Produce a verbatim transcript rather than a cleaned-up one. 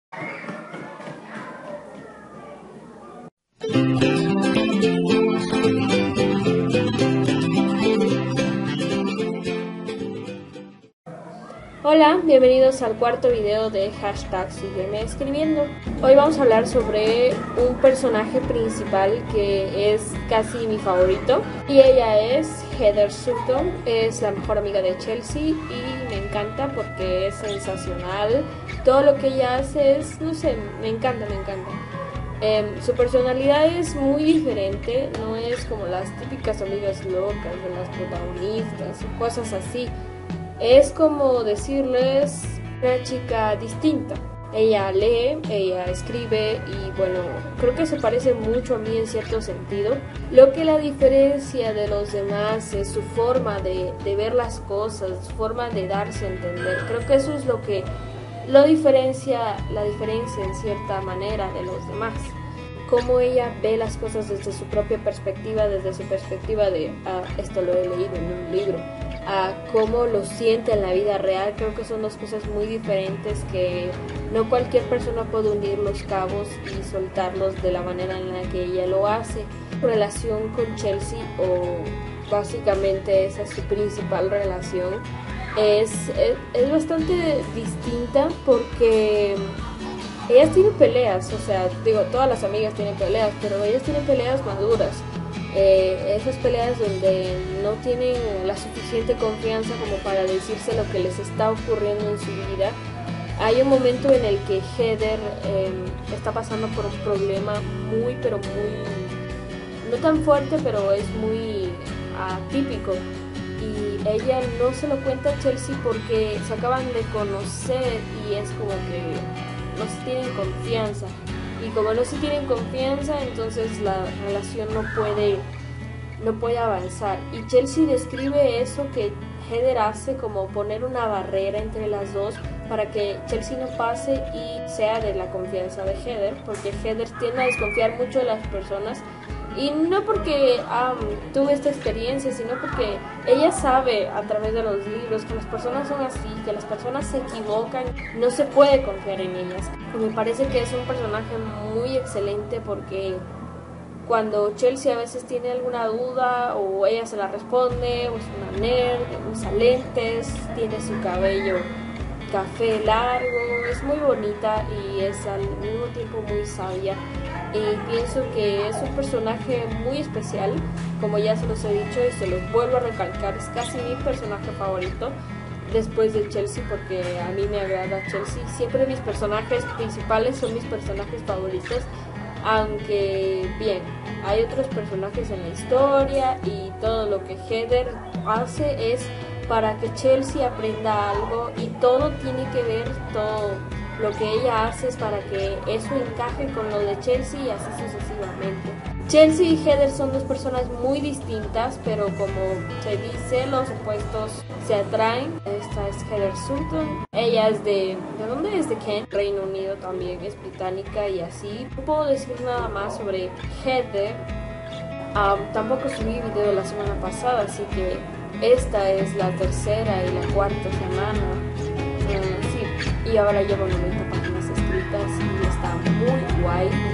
Hola, bienvenidos al cuarto video de hashtag Sígueme Escribiendo. Hoy vamos a hablar sobre un personaje principal que es casi mi favorito y ella es Heather Sutton. Es la mejor amiga de Chelsea y me encanta porque es sensacional. Todo lo que ella hace es, no sé, me encanta, me encanta. Eh, su personalidad es muy diferente, no es como las típicas amigas locas de las protagonistas o cosas así. Es como decirles una chica distinta. Ella lee, ella escribe y bueno, creo que se parece mucho a mí en cierto sentido. Lo que la diferencia de los demás es su forma de, de ver las cosas, su forma de darse a entender. Creo que eso es lo que lo diferencia, la diferencia en cierta manera de los demás. Cómo ella ve las cosas desde su propia perspectiva, desde su perspectiva de, ah, esto lo he leído en un libro, a cómo lo siente en la vida real. Creo que son dos cosas muy diferentes que no cualquier persona puede unir los cabos y soltarlos de la manera en la que ella lo hace. Su relación con Chelsea, o básicamente esa es su principal relación, es, es, es bastante distinta porque ellas tienen peleas, o sea, digo, todas las amigas tienen peleas, pero ellas tienen peleas maduras. Eh, esas peleas donde no tienen la suficiente confianza como para decirse lo que les está ocurriendo en su vida. Hay un momento en el que Heather eh, está pasando por un problema muy, pero muy, no tan fuerte, pero es muy atípico. Y ella no se lo cuenta a Chelsea porque se acaban de conocer y es como que no se tienen confianza. Y como no se tienen confianza, entonces la relación no puede, no puede avanzar. Y Chelsea describe eso que Heather hace, como poner una barrera entre las dos para que Chelsea no pase y sea de la confianza de Heather, porque Heather tiende a desconfiar mucho de las personas. Y no porque um, tuve esta experiencia, sino porque ella sabe a través de los libros que las personas son así, que las personas se equivocan, no se puede confiar en ellas. Y me parece que es un personaje muy excelente porque cuando Chelsea a veces tiene alguna duda o ella se la responde, o es una nerd, usa lentes, tiene su cabello café largo, es muy bonita y es al mismo tiempo muy sabia. Y pienso que es un personaje muy especial, como ya se los he dicho y se los vuelvo a recalcar, es casi mi personaje favorito después de Chelsea, porque a mí me agrada Chelsea. Siempre mis personajes principales son mis personajes favoritos, aunque bien, hay otros personajes en la historia y todo lo que Heather hace es para que Chelsea aprenda algo y todo tiene que ver, todo lo que ella hace es para que eso encaje con lo de Chelsea y así sucesivamente. Chelsea y Heather son dos personas muy distintas, pero como se dice, los opuestos se atraen. Esta es Heather Sutton. Ella es de... ¿De dónde es? De Kent, Reino Unido, también es británica y así. No puedo decir nada más sobre Heather. Um, tampoco subí video la semana pasada, así que esta es la tercera y la cuarta semana. Uh, sí. Y ahora llevo noventa páginas escritas y está muy guay.